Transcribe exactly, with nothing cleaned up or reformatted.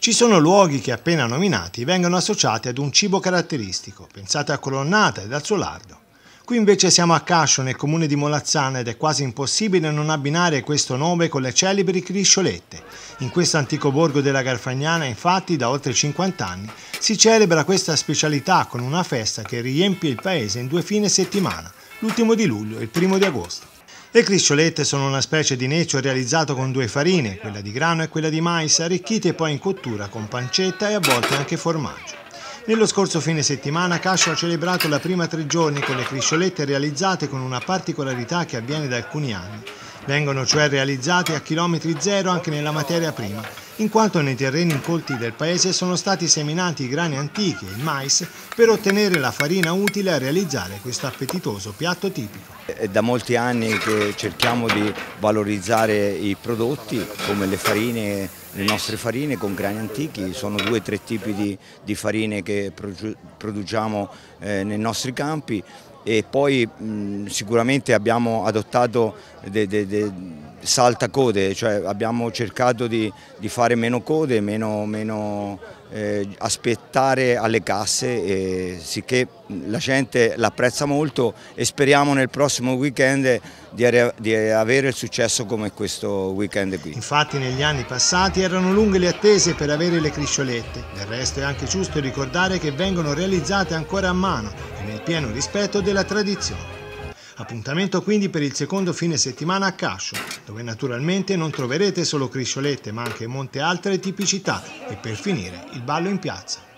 Ci sono luoghi che appena nominati vengono associati ad un cibo caratteristico, pensate a Colonnata ed al suo lardo. Qui invece siamo a Cascio, nel comune di Molazzana, ed è quasi impossibile non abbinare questo nome con le celebri crisciolette. In questo antico borgo della Garfagnana, infatti, da oltre cinquanta anni, si celebra questa specialità con una festa che riempie il paese in due fine settimana, l'ultimo di luglio e il primo di agosto. Le crisciolette sono una specie di neccio realizzato con due farine, quella di grano e quella di mais, arricchite poi in cottura con pancetta e a volte anche formaggio. Nello scorso fine settimana Cascio ha celebrato la prima tre giorni con le crisciolette realizzate con una particolarità che avviene da alcuni anni. Vengono cioè realizzate a chilometri zero anche nella materia prima, in quanto nei terreni incolti del paese sono stati seminati i grani antichi e il mais per ottenere la farina utile a realizzare questo appetitoso piatto tipico. È da molti anni che cerchiamo di valorizzare i prodotti come le farine, le nostre farine con grani antichi. Sono due o tre tipi di, di farine che produciamo eh, nei nostri campi. E poi mh, sicuramente abbiamo adottato dei de, de saltacode, cioè abbiamo cercato di, di fare meno code, meno, meno eh, aspettare alle casse, e sicché la gente l'apprezza molto e speriamo nel prossimo weekend di, di avere il successo come questo weekend qui. Infatti negli anni passati erano lunghe le attese per avere le crisciolette, del resto è anche giusto ricordare che vengono realizzate ancora a mano e nel pieno rispetto della tradizione. Appuntamento quindi per il secondo fine settimana a Cascio, dove naturalmente non troverete solo crisciolette ma anche molte altre tipicità e per finire il ballo in piazza.